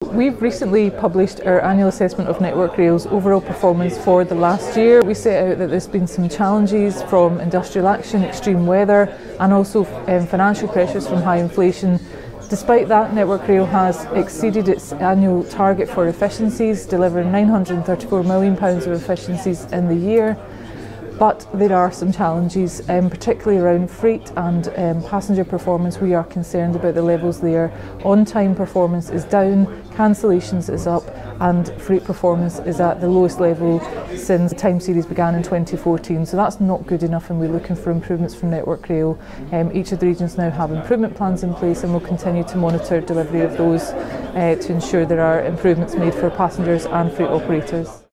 We've recently published our annual assessment of Network Rail's overall performance for the last year. We set out that there's been some challenges from industrial action, extreme weather and also financial pressures from high inflation. Despite that, Network Rail has exceeded its annual target for efficiencies, delivering £934 million of efficiencies in the year. But there are some challenges, particularly around freight and passenger performance. We are concerned about the levels there. On-time performance is down, cancellations is up, and freight performance is at the lowest level since the time series began in 2014. So that's not good enough, and we're looking for improvements from Network Rail. Each of the regions now have improvement plans in place, and we'll continue to monitor delivery of those to ensure there are improvements made for passengers and freight operators.